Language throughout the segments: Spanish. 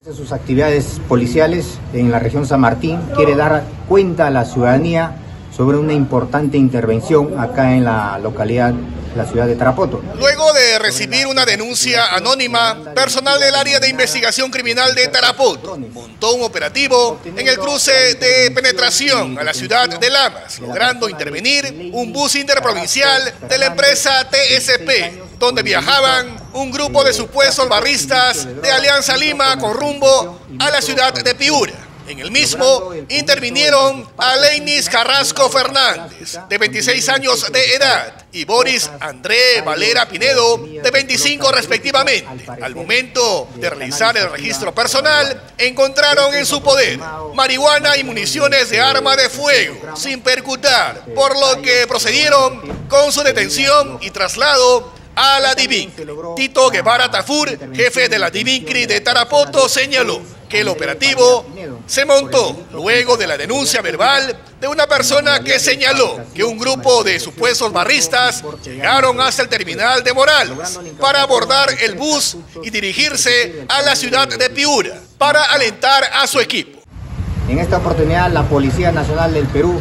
Sus actividades policiales en la región San Martín quiere dar cuenta a la ciudadanía sobre una importante intervención acá en la localidad, la ciudad de Tarapoto. Luego de recibir una denuncia anónima, personal del área de investigación criminal de Tarapoto montó un operativo en el cruce de penetración a la ciudad de Lamas, logrando intervenir un bus interprovincial de la empresa TSP, donde viajaban un grupo de supuestos barristas de Alianza Lima con rumbo a la ciudad de Piura. En el mismo intervinieron a Leinis Carrasco Fernández, de 26 años de edad, y Boris André Valera Pinedo, de 25 respectivamente. Al momento de realizar el registro personal, encontraron en su poder marihuana y municiones de arma de fuego, sin percutar, por lo que procedieron con su detención y traslado a la Divincri. Tito Guevara Tafur, jefe de la Divincri de Tarapoto, señaló que el operativo se montó luego de la denuncia verbal de una persona que señaló que un grupo de supuestos barristas llegaron hasta el terminal de Morales para abordar el bus y dirigirse a la ciudad de Piura para alentar a su equipo. En esta oportunidad, la Policía Nacional del Perú,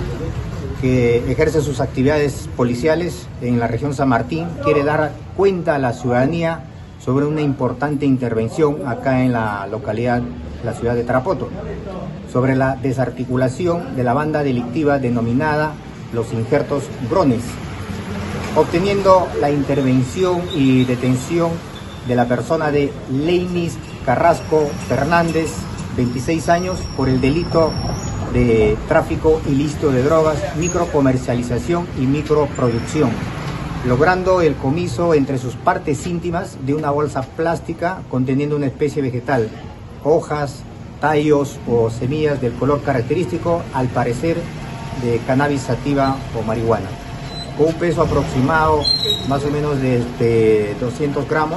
que ejerce sus actividades policiales en la región San Martín, quiere dar cuenta a la ciudadanía sobre una importante intervención acá en la localidad, la ciudad de Tarapoto, sobre la desarticulación de la banda delictiva denominada Los Injertos Brones, obteniendo la intervención y detención de la persona de Leinis Carrasco Fernández, 26 años, por el delito de tráfico ilícito de drogas, microcomercialización y microproducción, logrando el comiso entre sus partes íntimas de una bolsa plástica conteniendo una especie vegetal, hojas, tallos o semillas del color característico, al parecer de cannabis sativa o marihuana, con un peso aproximado más o menos de 200 gramos,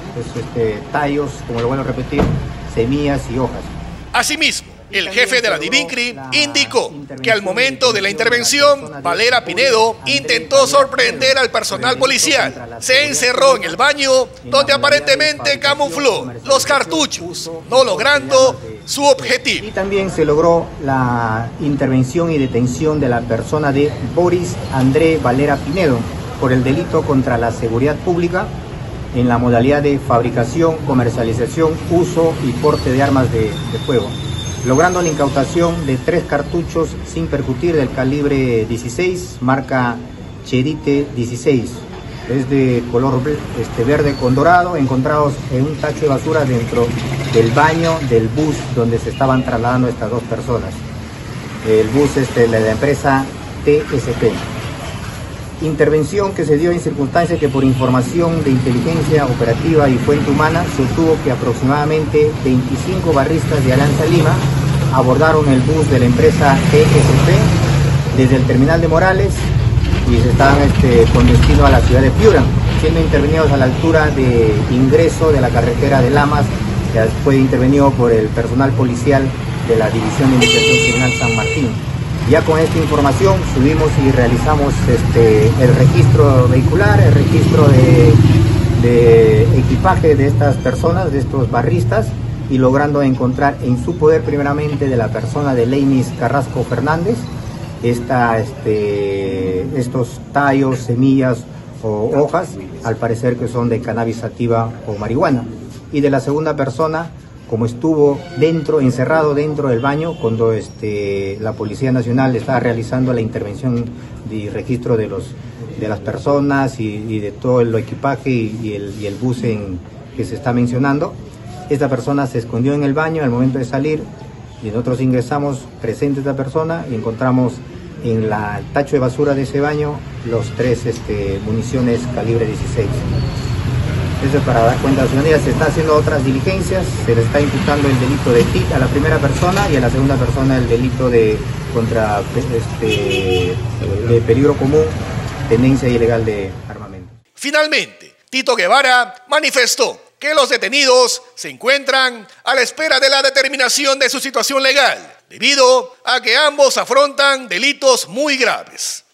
tallos, como lo vuelvo a repetir, semillas y hojas. Asimismo, el jefe de la Divincri indicó que al momento de la intervención, Valera Pinedo intentó sorprender al personal policial. Se encerró en el baño, donde aparentemente camufló los cartuchos, no logrando su objetivo. Y también se logró la intervención y detención de la persona de Boris André Valera Pinedo por el delito contra la seguridad pública en la modalidad de fabricación, comercialización, uso y porte de armas de fuego, logrando la incautación de 3 cartuchos sin percutir del calibre 16, marca Cherite 16. Es de color verde con dorado, encontrados en un tacho de basura dentro del baño del bus donde se estaban trasladando estas 2 personas. El bus de la empresa TSP. Intervención que se dio en circunstancias que, por información de inteligencia operativa y fuente humana, sostuvo que aproximadamente 25 barristas de Alianza Lima abordaron el bus de la empresa TSP desde el terminal de Morales y se estaban con destino a la ciudad de Piura, siendo intervenidos a la altura de ingreso de la carretera de Lamas, que fue intervenido por el personal policial de la División de Investigación Criminal San Martín. Ya con esta información subimos y realizamos el registro vehicular, el registro de equipaje de estas personas, de estos barristas, y logrando encontrar en su poder primeramente de la persona de Leinis Carrasco Fernández estos tallos, semillas o hojas, al parecer que son de cannabis sativa o marihuana, y de la segunda persona, como estuvo encerrado dentro del baño cuando la Policía Nacional estaba realizando la intervención y registro de las personas y de todo el equipaje y el bus que se está mencionando. Esta persona se escondió en el baño al momento de salir y nosotros ingresamos presente esta persona y encontramos en el tacho de basura de ese baño los 3 municiones calibre 16. Eso es para dar cuenta a la ciudadanía. Se está haciendo otras diligencias, se le está imputando el delito de TIC a la primera persona y a la segunda persona el delito de peligro común, tenencia ilegal de armamento. Finalmente, Tito Guevara manifestó que los detenidos se encuentran a la espera de la determinación de su situación legal, debido a que ambos afrontan delitos muy graves.